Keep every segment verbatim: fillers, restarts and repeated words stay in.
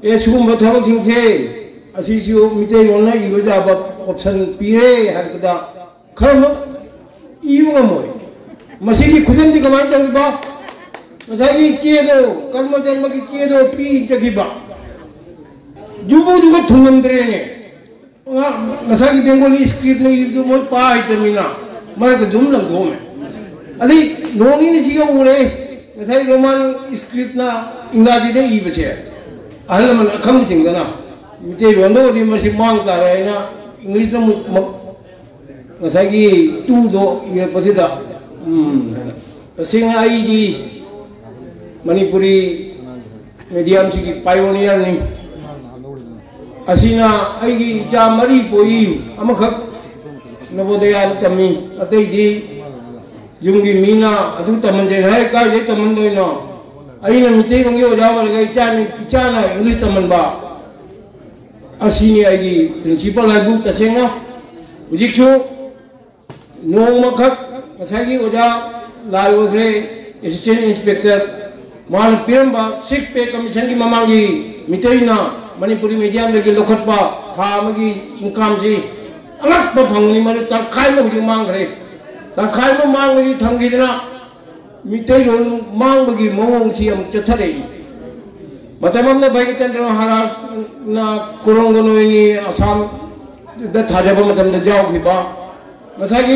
ए सुगुम थबक सिंसे असिसु मिते रोना इबो जाबा ऑप्शन पीरे हरकदा खरम इबो मोय मसिगी खुदम दि कमाई तबा मसागी चेदो कर्म जन्म की चेदो पी जगिबा जुबु दुगा थुमंद्रे ने मसागी बेंगोली स्क्रिप्ट ने इबो मोय पाई तमिना मर दुम लंगो में अली नोंगी ने सिगा उरे मसागी रोमान स्क्रिप्ट ना इंग्रजी दे इबछे अहल मन अखम चिंगना मिते रोंदो दि मसि मांग तारे ना इंग्लिश ना मसागी टू दो ये पसिदा um तसिंग आई दी Manipuri medium sigi pioneer ni asina aigi cha mari poi amakhak nabodaya tami atai di jungi mina adu tamanje hai ka je tamandoi no aina mitei bangi oja war gai cha ni cha na english taman ba asini aigi principal ai bu tasenga ujikchu no makhak asagi oja lai ogre assistant inspector मान पिरंबा सिख पे commission की ममांगी मिटेना Manipuri medium लेके लोखटपा था मगी income जी अलग पर फंगनी मरे तंखाई में हुई मांग रहे तंखाई में मांग रही थंगी देना मिटे रो मांग बगी मोंग सी हम चथरे मतलब हमने भाई चंद्र महाराज ना कुरंगनो इनी असम द थाजब मतलब द जाओ की बा मसागी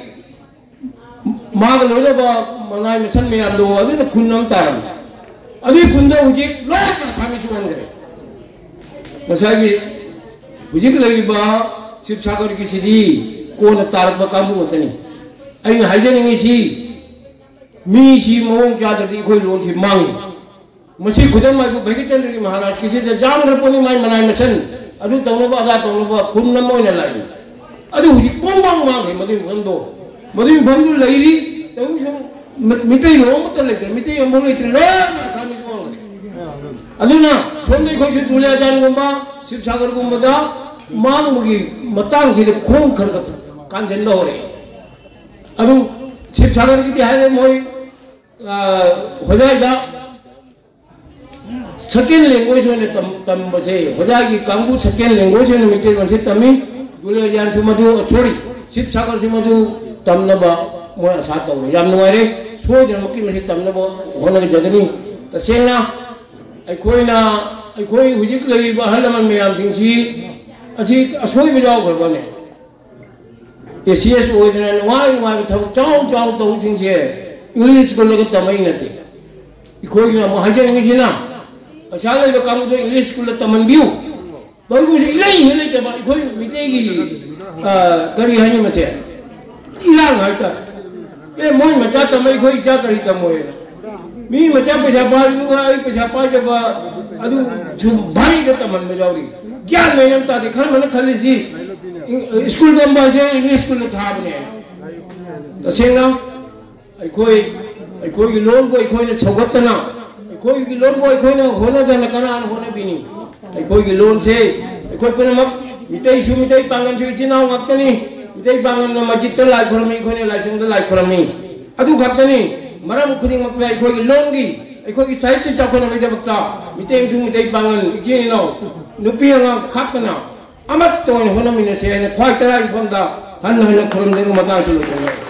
मांग लोले बा मनाई मिशन में अंदो अभी न खुन्नम तारम अभी खुन्दा उजिक लोग सामी सुवन करे मसागी उजिक लगी बा शिवसागर की सिदी कोन तारक बा काबू मतनी आई न हाइजन इंगी सी मी सी मोंग चादर दी कोई लोन थी मांग मसी खुदम माई भाई चंद्र की महाराज किसी द जाम घर पोनी माई मनाई मिशन अभी तोनो बा अदा तोनो बा खुन्नम मोय न लाई अभी उजिक पोंग मांग मांग है मदी बंदो मदी बंदो लईरी तब सो मिटे रो मत लेते मिटे हम बोले इतने लो सामी सुवन करे अदुना सोंदे खोई से दुले जान गुंबा शिवसागर गुंबदा मांग मुगी मतांग से खोंग खरगत कांजन लो रे अदु शिवसागर की हाय मोई होजाइदा सेकेंड लैंग्वेज में तम तम बसे होजाई की कांगू सेकेंड लैंग्वेज में मिटे बसे तमी दुले जान सुमदु छोड़ी शिवसागर सुमदु तमनबा मोय आशा तौर याम नुवारे सोजन मकी मसी तमनबो होना के जगनी तसेंना अखोइना अखोइ हुजिक लई बहल मन मयाम सिंसी असि असोइ बिजाव खरबने एसीएस ओइदना वाइ वाइ थब चाउ चाउ तौ सिंसे इंग्लिश को लगे तमई नते इखोइना महाजन इंगिसिना असाले जो काम तो इंग्लिश को तमन बिउ बई को इलाई हेले ते बा इखोइ मितेगी करी हनी मचे इलांग हटा ये मोय मचा तमई खोई चा करी तमोय मी मचा पैसा पालू आई पैसा पा जब अदु छु भाई के तमन में जाउरी ज्ञान में नमता देखल मन खली सी स्कूल दम बाजे इंग्लिश स्कूल था बने तसेंगा आई कोई आई कोई लोन को आई कोई ने छगतना आई कोई की लोन को आई कोई ने होना जाना कना होने बिनी आई कोई की लोन से आई कोई पर मक मितई सु मितई पांगन सु चिनाव गतनी मितई पांगन मस्जिद त लाइ फरमी कोई ने लाइसेंस त लाइ फरमी अदु गतनी मरम खुदिंग मक आई कोई लोन की आई कोई साइड ते चाखोना में दबक्ता मितई सु मितई पांगन इजे नो नुपी अंगा खातना अमत तो होना मिने से ने ख्वाइ तराई फमदा हन हन खुरम दे मता सुलो